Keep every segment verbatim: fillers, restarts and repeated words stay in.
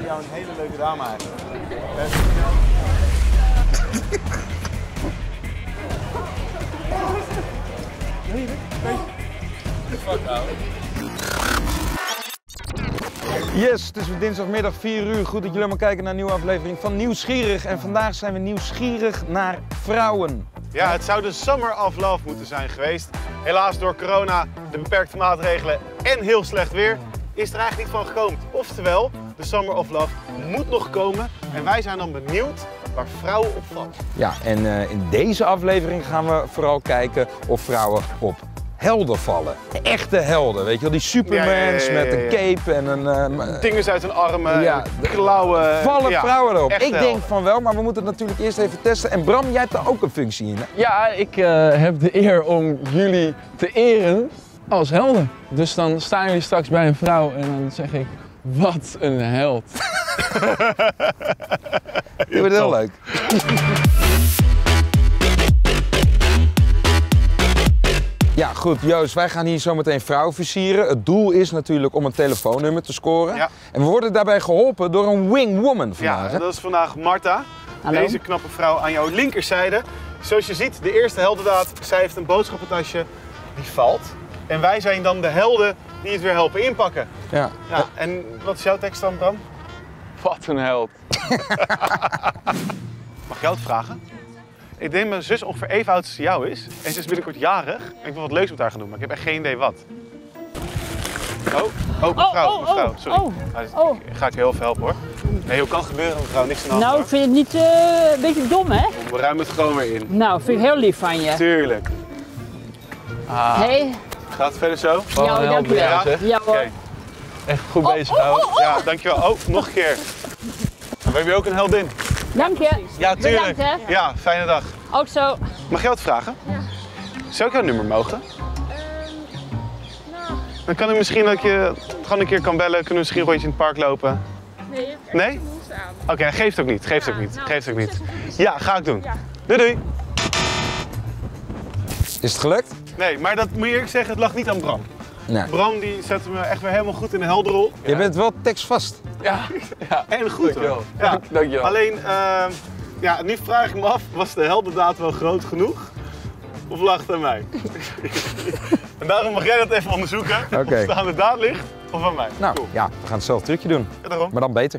jou een hele leuke dame eigenlijk. Yes, het is weer dinsdagmiddag vier uur. Goed dat jullie allemaal kijken naar een nieuwe aflevering van Nieuwsgierig. En vandaag zijn we nieuwsgierig naar vrouwen. Ja, het zou de Summer of Love moeten zijn geweest. Helaas door corona, de beperkte maatregelen en heel slecht weer is er eigenlijk niet van gekomen. Oftewel, de Summer of Love moet nog komen. En wij zijn dan benieuwd waar vrouwen op vallen. Ja, en uh, in deze aflevering gaan we vooral kijken of vrouwen op helden vallen. Echte helden, weet je wel, die Supermans ja, ja, ja, ja, ja. met een cape en een... Uh, Dingen uit hun armen, ja, klauwen. Vallen ja, vrouwen erop? Ik helden. denk van wel, maar we moeten het natuurlijk eerst even testen. En Bram, jij hebt daar ook een functie in, hè? Ja, ik uh, heb de eer om jullie te eren als helden. Dus dan staan jullie straks bij een vrouw en dan zeg ik, wat een held. Je wordt heel leuk. Ja, goed, Joost, wij gaan hier zo meteen vrouwen versieren. Het doel is natuurlijk om een telefoonnummer te scoren. Ja. En we worden daarbij geholpen door een wingwoman vandaag. Ja, dat is vandaag Marta. Hallo. Deze knappe vrouw aan jouw linkerzijde. Zoals je ziet, de eerste heldendaad, zij heeft een boodschappentasje die valt. En wij zijn dan de helden die het weer helpen inpakken. Ja. Ja, en wat is jouw tekst dan, Bram? Wat een held. Mag ik jou het vragen? Ik denk dat mijn zus ongeveer even oud als jou is. En ze is binnenkort jarig. En ik wil wat leuks met haar gaan doen, maar ik heb echt geen idee wat. Oh, oh mevrouw, oh, oh, mevrouw, sorry. oh, Nou, oh. Ga ik je heel veel helpen hoor. Nee, hoe kan gebeuren mevrouw, niks aan de hand. Nou, ik vind het niet uh, een beetje dom, hè? We ruimen het gewoon weer in. Nou, vind ik heel lief van je. Tuurlijk. Ah. Hey. Gaat het verder zo? Wat Ja, een held dankjewel. ben jij, zeg. Ja, hoor. Okay. Echt goed Oh, bezig, oh, ouwe. oh, oh. Ja, dankjewel. Oh, nog een keer. We hebben je ook een heldin. Dank je. Ja, tuurlijk. Bedankt, hè? Ja, fijne dag. Ook zo. Mag jij wat vragen? Ja. Zou ik jouw nummer mogen? Nou. Dan kan ik misschien dat ik je gewoon een keer kan bellen. Kunnen we misschien een rondje in het park lopen? Nee, je hebt echt Nee? behoefte aan. Oké, okay, geeft ook niet. Geeft Ja, ook niet. nou, Geeft ook niet. succes. Ja, ga ik doen. Ja. Doei doei. Is het gelukt? Nee, maar dat moet je eerlijk zeggen, het lag niet aan Bram. Nee. Bram die zette me echt weer helemaal goed in de helderrol. Je bent wel tekstvast. Ja, ja. En goed Dankjewel. hoor. Ja. Dankjewel. Alleen, uh, ja, nu vraag ik me af, was de heldendaad wel groot genoeg? Of lag het aan mij? En daarom mag jij dat even onderzoeken. Oké. Of het aan de daad ligt of aan mij. Nou, Cool. ja, we gaan hetzelfde trucje doen. Ja, daarom. Maar dan beter.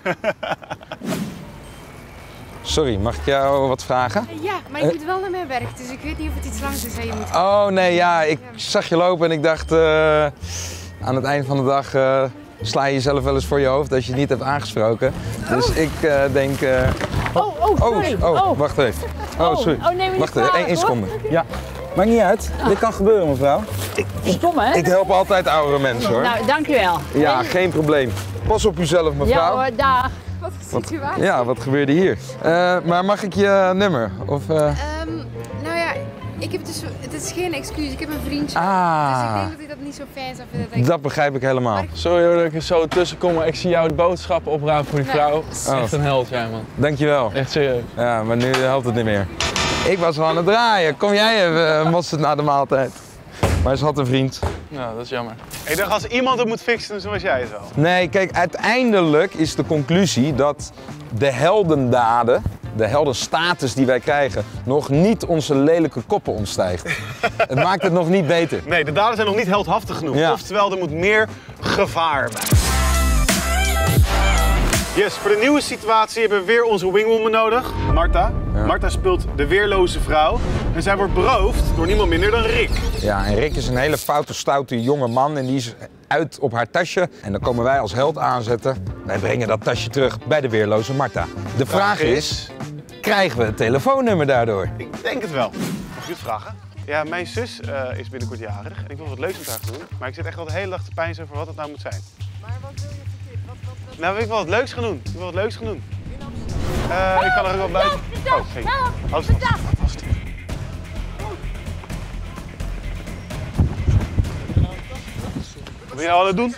Sorry, mag ik jou wat vragen? Ja, maar je moet wel naar mijn werk, dus ik weet niet of het iets langs is dat je moet. Oh nee, ja, ik zag je lopen en ik dacht uh, aan het eind van de dag uh, sla je jezelf wel eens voor je hoofd dat je het niet hebt aangesproken. Dus ik uh, denk... Uh, Oh, oh, sorry. Oh, oh, Oh. wacht even. Oh, sorry. Oh, neem me Wacht niet even, kwalijk, één hoor. seconde. Ja, maakt niet uit. Dit kan gebeuren, mevrouw. Stom, hè? Ik help altijd oudere mensen, hoor. Nou, dankjewel. Ja, geen probleem. Pas op uzelf, Ja mevrouw. hoor, dag. Wat een situatie. Ja, wat gebeurde hier? Uh, maar mag ik je nummer? Of, uh... Um, nou ja, ik heb dus, het is geen excuus, ik heb een vriendje. Ah. Dus ik denk dat ik dat niet zo fijn zou vinden. Dat ik... Dat begrijp ik helemaal. Sorry hoor dat ik er zo tussen kom, maar ik zie jou de boodschappen oprapen voor die Nee. vrouw. Oh. Echt een held, jij man. Dankjewel. Echt serieus. Ja, maar nu helpt het niet meer. Ik was al aan het draaien. Kom jij even uh, mosterd na de maaltijd? Maar ze had een vriend. Nou, dat is jammer. Ik dacht, als iemand het moet fixen, dan was jij het wel. Nee, kijk, uiteindelijk is de conclusie dat de heldendaden, de heldenstatus die wij krijgen, nog niet onze lelijke koppen ontstijgt. Het maakt het nog niet beter. Nee, de daden zijn nog niet heldhaftig genoeg. Ja. Oftewel, er moet meer gevaar bij. Yes, voor de nieuwe situatie hebben we weer onze wingwoman nodig, Marta. Ja. Marta speelt de weerloze vrouw en zij wordt beroofd door niemand minder dan Rick. Ja, en Rick is een hele foute, stoute jonge man en die is uit op haar tasje. En dan komen wij als held aanzetten. Wij brengen dat tasje terug bij de weerloze Marta. De vraag is, krijgen we het telefoonnummer daardoor? Ik denk het wel. Mag ik het vragen? Ja, mijn zus uh, is binnenkort jarig en ik wil wat leuks met haar gaan doen. Maar ik zit echt al de hele dag te peinzen over wat het nou moet zijn. Maar wat wil je verkeerd? Wat, wat, wat... Nou, ik wil wat leuks gaan doen. Ik wil wat leuks gaan doen. Uh, ik kan er ook wel buiten. Oh, geen. Houd vast. Houd vast. Wat ben je nou aan het doen?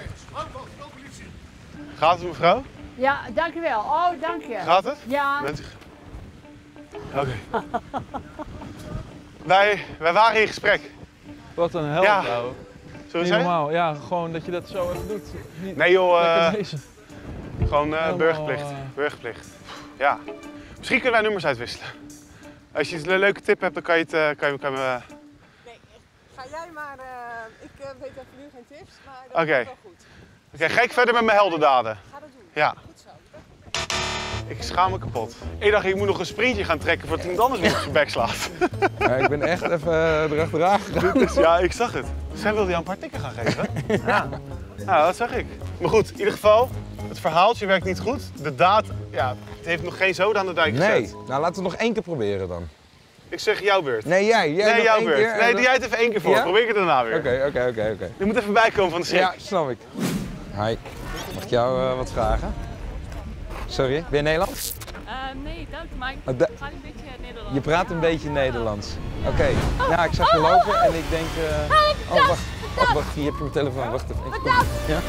Gaat het, mevrouw? Ja, dankjewel. Oh, dank je. Gaat het? Ja. Bent u... Oké. Okay. wij, wij waren in gesprek. Wat een held, Ja. ouwe. Zullen we Niet zeggen? normaal. Ja, gewoon dat je dat zo even doet. Niet Nee joh, lekker uh, lezen. Gewoon uh, Helemaal, burgerplicht. uh... Burgerplicht. Ja. Misschien kunnen wij nummers uitwisselen. Als je een leuke tip hebt, dan kan je het... Uh, kan je, kan je, uh... Nee, ga jij maar... Uh, ik uh, weet even nu geen tips, maar dat okay. is wel goed. Oké, okay, ga ik verder met mijn heldendaden? Ga dat doen. Ja. Goed zo. Ik schaam me kapot. Ik dacht, ik moet nog een sprintje gaan trekken voordat iemand anders me op zijn bek slaat. Ja, ik ben echt even uh, erachteraan gegaan. Ja, ik zag het. Zij wilde jou een paar tikken gaan geven. Ja. Nou, dat zag ik. Maar goed, in ieder geval, het verhaaltje werkt niet goed. De daad, ja, het heeft nog geen zoden aan de dijk gezet. Nee, nou laten we nog één keer proberen dan. Ik zeg jouw beurt. Nee, jij. jij nee, jouw beurt. Keer, nee, dan... doe jij het even één keer voor. Ja? Probeer ik het daarna weer. Oké, oké, oké, oké. Je moet even bijkomen van de schrik. Ja, snap ik. Hi. Mag ik jou uh, wat vragen? Sorry, ben je Nederlands? Uh, nee, dank, maar ik oh, da ga een beetje Nederlands. Je praat een beetje Nederlands. Oké, okay. Nou ik zag je lopen en ik denk... Uh... Oh, wacht, wacht, wacht, hier heb je mijn telefoon. Wacht even. even. Ja?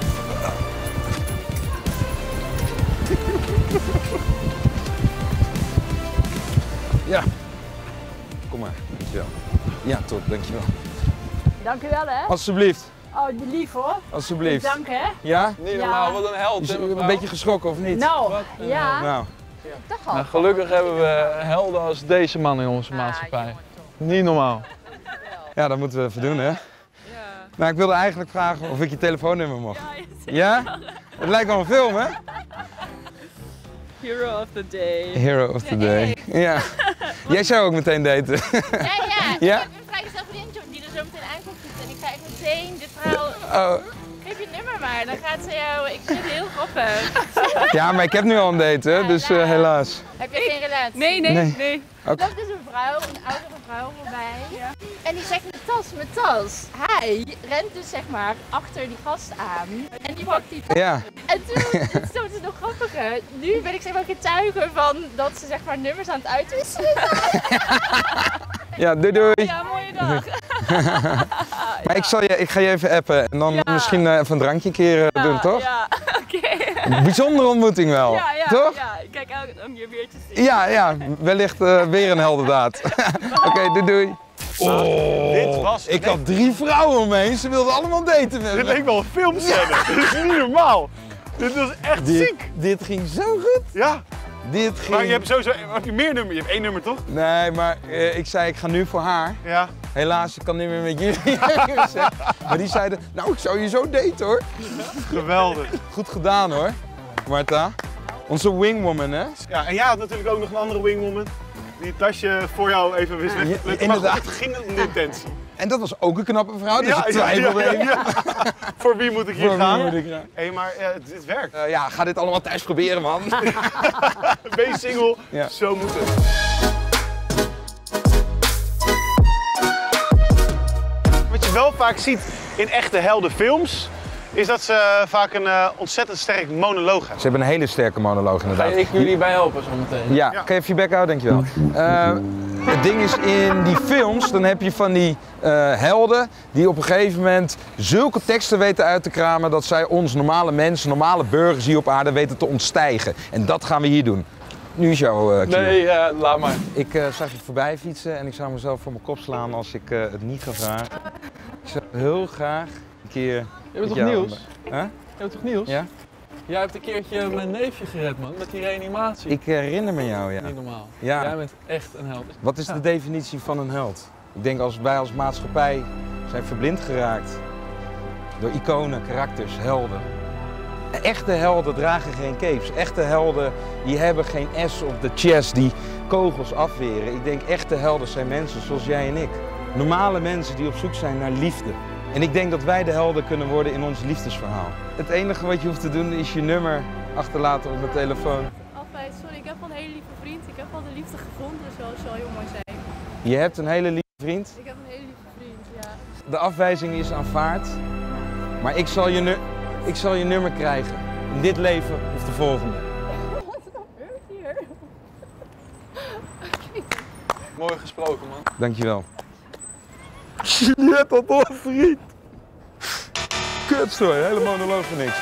Ja. Kom maar, dankjewel. Ja, top, dankjewel. Dank u wel, hè. Alsjeblieft. Oh, lief hoor. Alsjeblieft. Dank, hè. Ja? Niet normaal, wat een held. Is een beetje geschrokken of niet? Nou, een ja. held. Nou. Toch al. Nou, gelukkig hebben we helden als deze man in onze maatschappij. Niet normaal. Ja, dat moeten we even doen, hè? Ja. Nou, ik wilde eigenlijk vragen of ik je telefoonnummer mocht. Ja, ja? Het lijkt wel een film, hè? Hero of the day. Hero of the day. Ja. Jij zou ook meteen daten. Ja, ja. Ja? Ik heb een vrijgezel vriendin die er zo meteen aankomt en ik ga echt meteen de vrouw... Oh. Geef je nummer maar, dan gaat ze jou... Ik vind het heel grappig. Ja, maar ik heb nu al een date, hè? Dus uh, helaas. Heb je geen relatie? Nee, nee, Nee. nee. Er loopt dus een vrouw, een oudere vrouw voorbij. Ja. En die zegt mijn tas, mijn tas. Hij rent dus zeg maar achter die gast aan. En die pakt die tas. Ja. En toen, het is het nog grappiger. Nu ben ik zeg maar getuige van dat ze zeg maar nummers aan het uitwisselen zijn. Ja, doei doei. Ja, mooie dag. Maar ik, zal je, ik ga je even appen en dan Ja. misschien uh, even een drankje een keer uh, Ja, doen, toch? Ja, oké. Okay. Bijzondere ontmoeting wel, Ja, ja, toch? ja. Ik kijk elke om je weer te zien. Ja, ja, wellicht uh, weer een heldendaad. Oké, okay, doei doei. Oh, dit was... Ik had drie vrouwen om me heen, ze wilden allemaal daten met me. Dit leek wel een filmscène. Ja. Dit is niet normaal. Dit was echt dit, ziek. Dit ging zo goed. Ja. Dit ging... Maar je hebt sowieso... Heb je meer nummer? Je hebt één nummer, toch? Nee, maar uh, ik zei ik ga nu voor haar. Ja. Helaas, ik kan niet meer met jullie. Maar die zeiden, nou ik zou je zo daten hoor. Geweldig. Goed gedaan hoor, Marta. Onze wingwoman, hè? Ja, en jij had natuurlijk ook nog een andere wingwoman. Die het tasje voor jou even wist weg te plukken. Inderdaad. Maar goed, het ging om de intentie. En dat was ook een knappe vrouw, dus ja, ik twijfelde ja, ja, ja. Voor wie moet ik hier voor gaan? Wie moet ik gaan? Hé, hey, maar uh, dit werkt. Uh, ja, ga dit allemaal thuis proberen, man. Ben je single? Ja. Zo moet het. Wat je wel vaak ziet in echte heldenfilms, is dat ze vaak een uh, ontzettend sterk monoloog hebben. Ze hebben een hele sterke monoloog inderdaad. Ga ik jullie bij helpen zo meteen? Ja, Ja. kan je even je bek houden? Dankjewel. Uh, het ding is, in die films, dan heb je van die uh, helden die op een gegeven moment zulke teksten weten uit te kramen dat zij ons normale mensen, normale burgers hier op aarde weten te ontstijgen. En dat gaan we hier doen. Nu is jouw uh, Nee, uh, laat maar. Ik uh, zag je voorbij fietsen en ik zou mezelf voor mijn kop slaan als ik uh, het niet ga vragen. Ik zou heel graag een keer... Je bent met toch jou- Niels? Huh? Je bent toch Niels? Ja? Jij hebt een keertje mijn neefje gered, man, met die reanimatie. Ik herinner me jou, ja. Niet normaal. Ja. Jij bent echt een held. Wat is Ja. de definitie van een held? Ik denk als wij als maatschappij zijn verblind geraakt door iconen, karakters, helden. Echte helden dragen geen capes. Echte helden die hebben geen S op de chest die kogels afweren. Ik denk echte helden zijn mensen zoals jij en ik. Normale mensen die op zoek zijn naar liefde. En ik denk dat wij de helden kunnen worden in ons liefdesverhaal. Het enige wat je hoeft te doen is je nummer achterlaten op mijn telefoon. Altijd, sorry, ik heb wel een hele lieve vriend. Ik heb al de liefde gevonden, zoals je al heel mooi zei. Je hebt een hele lieve vriend. Ik heb een hele lieve vriend, ja. De afwijzing is aanvaard. Maar ik zal je, nu ik zal je nummer krijgen. In dit leven of de volgende. Wat gebeurt hier? Mooi gesproken, man. Dankjewel. Juliette had nog een vriend. Kut, sorry, hele monoloog voor niks.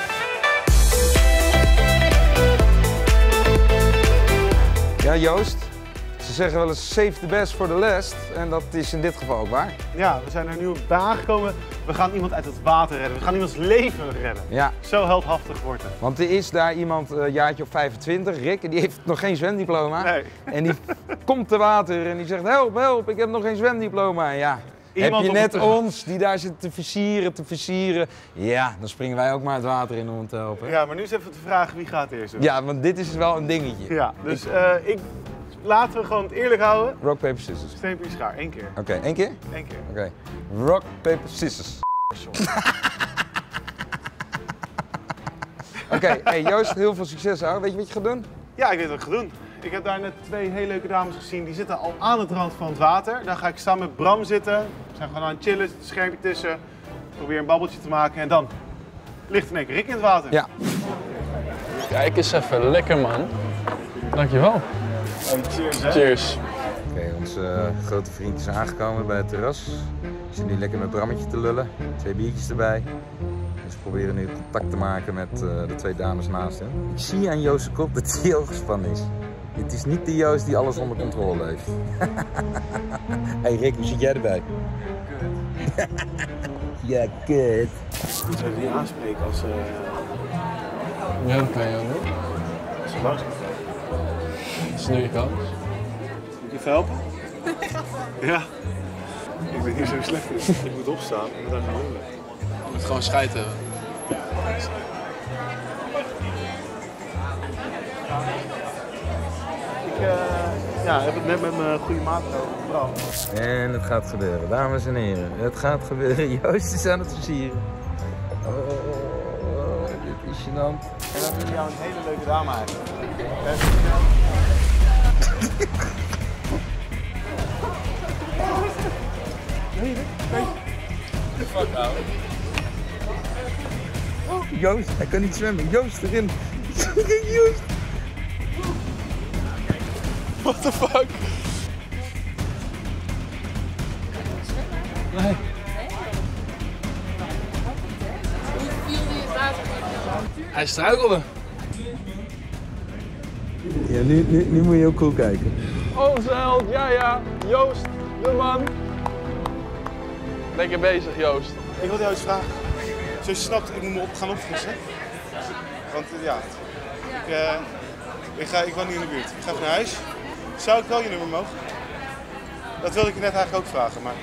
Ja, Joost. Ze zeggen wel eens save the best for the last. En dat is in dit geval ook waar. Ja, we zijn er nu bij aangekomen. We gaan iemand uit het water redden. We gaan iemands leven redden. Ja. Zo heldhaftig wordt het. Want er is daar iemand, een uh, jaartje of vijfentwintig, Rick, en die heeft nog geen zwemdiploma. Nee. En die komt te water en die zegt, help, help, ik heb nog geen zwemdiploma. Ja. Iemand heb je net ons die daar zit te versieren, te versieren. Ja, dan springen wij ook maar het water in om hem te helpen. Ja, maar nu is even de vraag, wie gaat eerst doen? Ja, want dit is wel een dingetje. Ja, dus ik... Uh, ik, laten we gewoon het eerlijk houden. Rock, paper, scissors. Steen, papier, schaar. Eén keer. Oké, okay, één keer? Eén keer. Oké. Okay. Rock, paper, scissors. Oké, okay, hey Joost, heel veel succes hoor. Weet je wat je gaat doen? Ja, ik weet wat ik ga doen. Ik heb daar net twee hele leuke dames gezien, die zitten al aan het rand van het water. Daar ga ik samen met Bram zitten. We zijn gewoon aan het chillen, zit een schermpje tussen. Probeer een babbeltje te maken en dan ligt in één keer Rick in het water. Ja. Kijk eens even, lekker man. Dankjewel. Oh, cheers hè. Cheers. Oké, okay, onze uh, grote vriend is aangekomen bij het terras. We zitten nu lekker met Brammetje te lullen. Twee biertjes erbij. En ze proberen nu contact te maken met uh, de twee dames naast hem. Ik zie aan Joost's kop dat hij heel gespannen is. Het is niet de Joost die alles onder controle heeft. Hey Rick, hoe zit jij erbij? Kut. Ja, kut. Moet je die aanspreken als... Uh... Ja, dat kan je ook. Als ze langs Dat is nu je kans. Moet je even helpen? Ja. Ik ben hier zo slecht in. Ik moet opstaan en moet daar gaan lullen. Je moet gewoon scheid hebben. Ik uh, ja, heb het net met mijn goede maat over, Bram. En het gaat gebeuren, dames en heren. Het gaat gebeuren. Joost is aan het versieren. Oh, dit is gênant. En dan vind jou een hele leuke dame eigenlijk. Fuck out. Oh, Joost, hij kan niet zwemmen. Joost erin. Joost. What the fuck? Nee. Hij struikelde. Ja, nu, nu, nu moet je heel cool kijken. Onze held, ja ja. Joost, de man. Lekker bezig, Joost. Ik wil jou iets vragen. Zoals je snapt, ik moet me op gaan opfrissen. Want uh, ja, ik, uh, ik, ga, ik woon niet in de buurt. Ik ga even naar huis. Zou ik wel je nummer mogen? Dat wilde ik je net eigenlijk ook vragen, maar...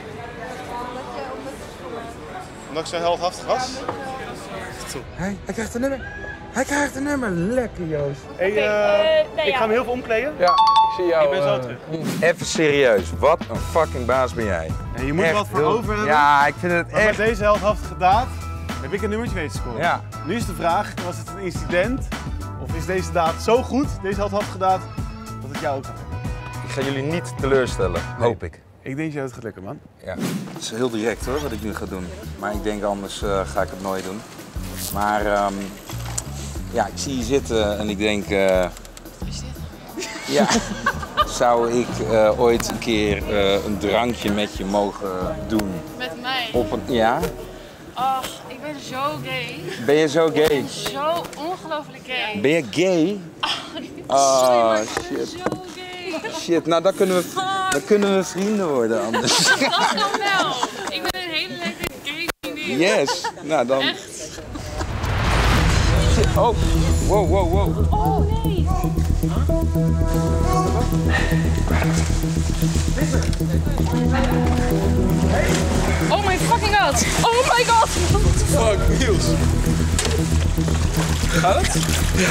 Omdat ik zo heldhaftig was? Hij, hij krijgt een nummer. Hij krijgt een nummer. Lekker, Joost. Hey, uh, uh, nee, ik ja. ga me heel veel omkleden. Ja, ik zie jou. Ik ben zo uh, terug. Even serieus, wat een fucking baas ben jij. Ja, je moet Echt wat voor heel... over hebben. Ja, ik vind het Maar echt... met deze heldhaftige daad heb ik een nummertje weten te scoren. Ja. Nu is de vraag, was het een incident? Of is deze daad zo goed, deze heldhaftige daad, dat het jou ook gaat lukken? Ik ga jullie niet teleurstellen, Nee. hoop ik. Ik denk dat het gaat lukken, man. Ja. Het is heel direct hoor, wat ik nu ga doen. Maar ik denk anders uh, ga ik het nooit doen. Maar um, ja, ik zie je zitten en ik denk... Uh, ja, zou ik uh, ooit een keer uh, een drankje met je mogen doen? Met mij? Op een, ja? Ach, ik ben zo gay. Ben je zo Ik gay? ben zo ongelooflijk gay. Ben je gay? Ach, Oh, sorry, maar ik ben shit. zo gay. Shit, nou dan kunnen we, dan kunnen we vrienden worden anders. Dat kan wel. Ik ben een hele leuke gay vriendin. Yes, nou dan... Echt? Oh, wow, wow, wow. Oh nee. Oh my fucking god. Oh my god. Fuck, Niels. Gaat het? Ja.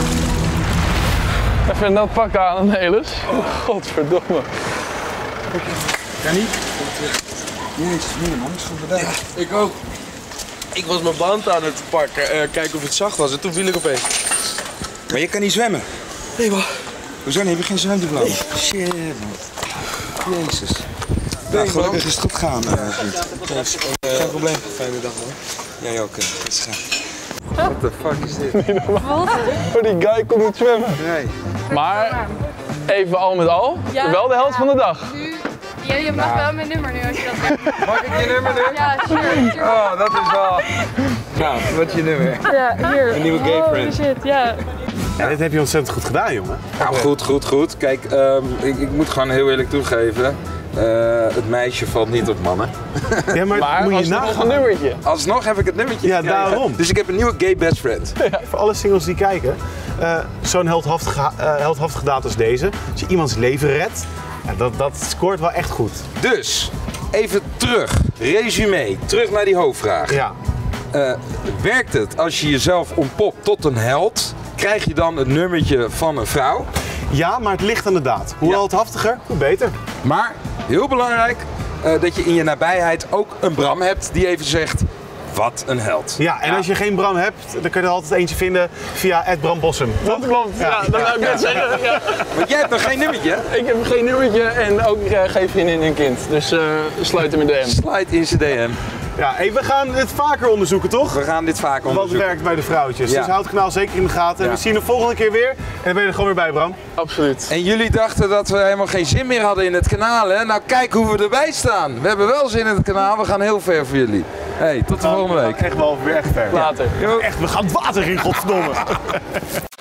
Even een nat pak aan, Nelis. Oh, godverdomme. Kan niet? Jezus, nee man, is goed gedaan. Ja, ik ook. Ik was mijn band aan het pakken, uh, kijken of het zacht was en toen viel ik opeens. Maar je kan niet zwemmen? Nee man. Hoezo, heb je geen zwemdiploma? Nee. Shit man. Jezus. Nou, gelukkig is het goed gegaan, uh, vriend. Uh, Geen probleem. Fijne dag hoor. Jij ook, uh, het is gaan. What the fuck is dit? Wat? Oh, die guy kon niet zwemmen. Nee. Maar, even al met al, Ja. wel de helft van de dag. Nu, ja, je mag Nou. wel mijn nummer nu als je dat doet. Mag ik je nummer nu? Ja, sure. sure. Oh, dat is wel... Nou, wat is je nummer? Ja, hier. Een nieuwe gay Oh, friend. shit, ja. Ja, dit heb je ontzettend goed gedaan, jongen. Nou, goed, goed, goed. Kijk, um, ik, ik moet gewoon heel eerlijk toegeven. Uh, het meisje valt niet op mannen. Ja, maar, Maar moet je alsnog nagaan. een nummertje. Alsnog heb ik het nummertje Ja, gekregen. daarom. Dus ik heb een nieuwe gay best friend. Voor alle singles die kijken, uh, zo'n heldhaftige, uh, heldhaftige daad als deze, als je iemands leven redt, ja, dat, dat scoort wel echt goed. Dus, even terug. Resumé. Terug naar die hoofdvraag. Ja. Uh, werkt het als je jezelf ontpopt tot een held? Krijg je dan het nummertje van een vrouw? Ja, maar het ligt aan de daad. Hoe Ja. heldhaftiger, hoe beter. Maar, heel belangrijk, uh, dat je in je nabijheid ook een Bram hebt die even zegt, wat een held. Ja, en als je geen Bram hebt, dan kun je er altijd eentje vinden via at Bram Bossum. Dat klopt, ja, dat wou ik net zeggen. Ja. Want jij hebt nog geen nummertje? Ik heb geen nummertje en ook uh, geen vriendin en kind. Dus uh, sluit hem in de D M. Slide in zijn D M. Ja, hey, we gaan het vaker onderzoeken, toch? We gaan dit vaak Wat onderzoeken. werkt bij de vrouwtjes. Ja. Dus houd het kanaal zeker in de gaten. Ja. We zien je de volgende keer weer. En dan ben je er gewoon weer bij, Bram. Absoluut. En jullie dachten dat we helemaal geen zin meer hadden in het kanaal, hè? Nou, kijk hoe we erbij staan. We hebben wel zin in het kanaal, we gaan heel ver voor jullie. Hey, tot de volgende week. Echt wel weer echt ver. Later. Jo. Echt, we gaan het water in, godverdomme.